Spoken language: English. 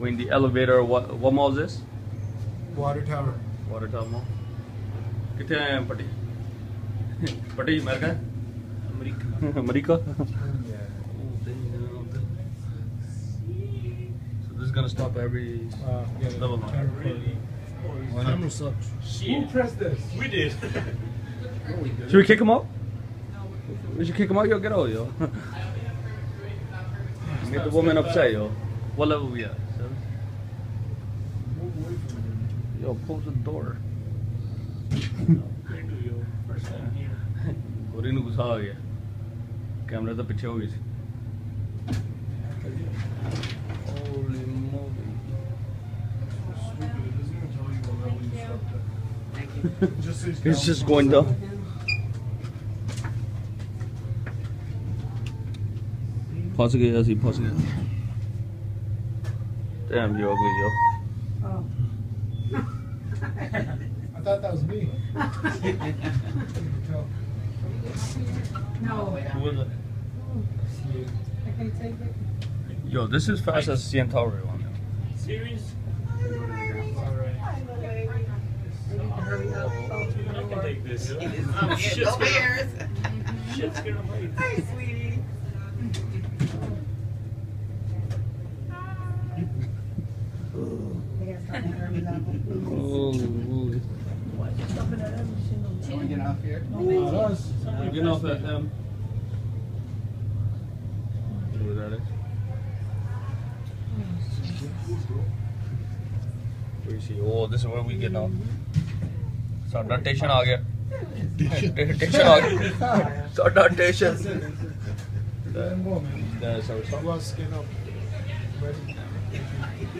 We're in the elevator. What mall is this? Water Tower. Water Tower Mall. किथे आए हैं पटी? पटी America? America? Yeah. So this is gonna stop every Yeah. level now. Why not? Camera sucks. Who pressed this? We did. Should we kick him out? We should kick him out, yo. Get out, yo. Make the woman upset, yo. What level we at? 7? Yo, close the door. गोरी नू गुस्सा आ गया camera तो पीछे हो गई थी Holy moly. It's just going down. फंस गया सी फंस गया Damn, you ugly, yo. I thought that was me. No, Who was it? I can take it. Yo, this is fast as Centauri one. Serious? Alright. I need to hurry up. I can take this. Shit's Shit's gonna wait. Hey, sweetie. I gotta start to hurry up. Holy moly. Can we get off here? Us. Get off that M. Where that is? Where you see? Oh, this is where we get off. साडा station आ गया station आ गया साडा station Let him go, man. That's our Let's skin up. Ready?